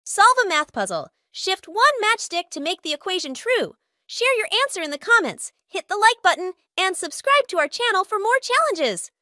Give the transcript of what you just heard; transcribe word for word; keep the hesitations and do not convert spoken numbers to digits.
Solve a math puzzle. Shift one matchstick to make the equation true. Share your answer in the comments, hit the like button, and subscribe to our channel for more challenges.